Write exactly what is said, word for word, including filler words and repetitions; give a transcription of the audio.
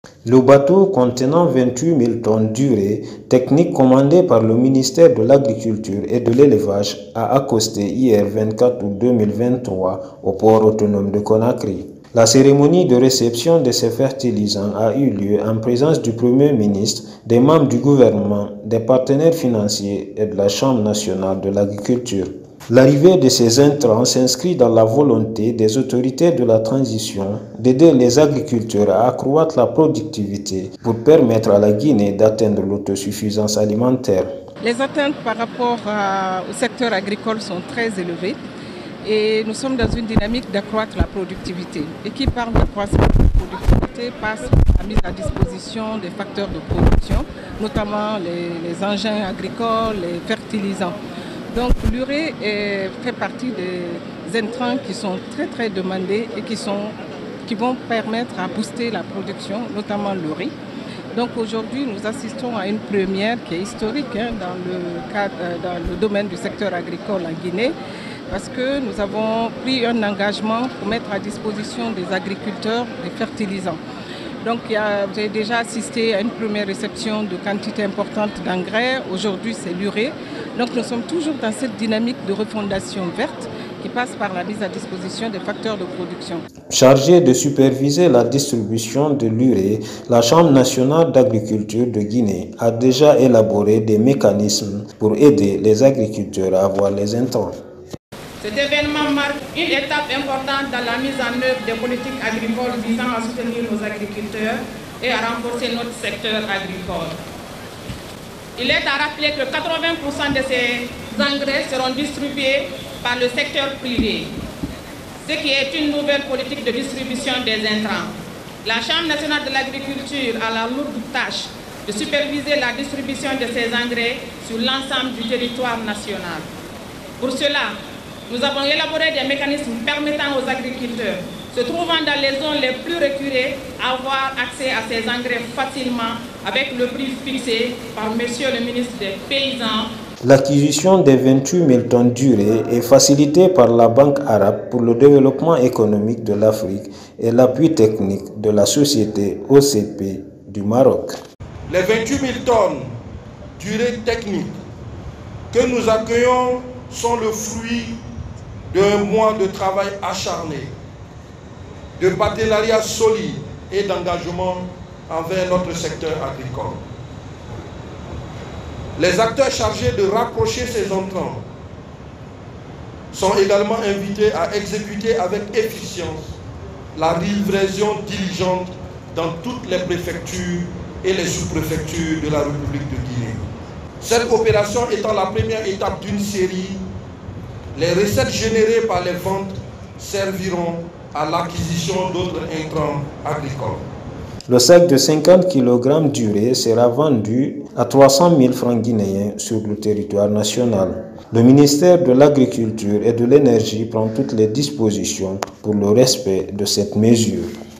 Le bateau contenant vingt-huit mille tonnes d'urée, technique commandée par le ministère de l'Agriculture et de l'Élevage, a accosté hier vingt-quatre août deux mille vingt-trois au port autonome de Conakry. La cérémonie de réception de ces fertilisants a eu lieu en présence du Premier ministre, des membres du gouvernement, des partenaires financiers et de la Chambre nationale de l'agriculture. L'arrivée de ces intrants s'inscrit dans la volonté des autorités de la transition d'aider les agriculteurs à accroître la productivité pour permettre à la Guinée d'atteindre l'autosuffisance alimentaire. Les attentes par rapport à, au secteur agricole sont très élevées et nous sommes dans une dynamique d'accroître la productivité. Et qui parle d'accroissement de la productivité passe par la mise à disposition des facteurs de production, notamment les, les engins agricoles, les fertilisants. Donc l'urée fait partie des intrants qui sont très très demandés et qui, sont, qui vont permettre à booster la production, notamment le riz. Donc aujourd'hui nous assistons à une première qui est historique hein, dans, le cadre, dans le domaine du secteur agricole en Guinée, parce que nous avons pris un engagement pour mettre à disposition des agriculteurs des fertilisants. Donc j'ai déjà assisté à une première réception de quantité importante d'engrais. Aujourd'hui c'est l'urée. Donc nous sommes toujours dans cette dynamique de refondation verte qui passe par la mise à disposition des facteurs de production. Chargée de superviser la distribution de l'urée, la Chambre nationale d'agriculture de Guinée a déjà élaboré des mécanismes pour aider les agriculteurs à avoir les intrants. Cet événement marque une étape importante dans la mise en œuvre des politiques agricoles visant à soutenir nos agriculteurs et à renforcer notre secteur agricole. Il est à rappeler que quatre-vingts pour cent de ces engrais seront distribués par le secteur privé, ce qui est une nouvelle politique de distribution des intrants. La Chambre nationale de l'agriculture a la lourde tâche de superviser la distribution de ces engrais sur l'ensemble du territoire national. Pour cela, nous avons élaboré des mécanismes permettant aux agriculteurs, se trouvant dans les zones les plus reculées, avoir accès à ces engrais facilement avec le prix fixé par Monsieur le ministre des Paysans. L'acquisition des vingt-huit mille tonnes d'urée est facilitée par la Banque arabe pour le développement économique de l'Afrique et l'appui technique de la société O C P du Maroc. Les vingt-huit mille tonnes d'urée technique que nous accueillons sont le fruit d'un mois de travail acharné, de partenariat solide et d'engagement envers notre secteur agricole. Les acteurs chargés de rapprocher ces entrants sont également invités à exécuter avec efficience la livraison diligente dans toutes les préfectures et les sous-préfectures de la République de Guinée. Cette opération étant la première étape d'une série, les recettes générées par les ventes serviront à l'acquisition d'autres intrants agricoles. Le sac de cinquante kilogrammes d'urée sera vendu à trois cent mille francs guinéens sur le territoire national. Le ministère de l'Agriculture et de l'Énergie prend toutes les dispositions pour le respect de cette mesure.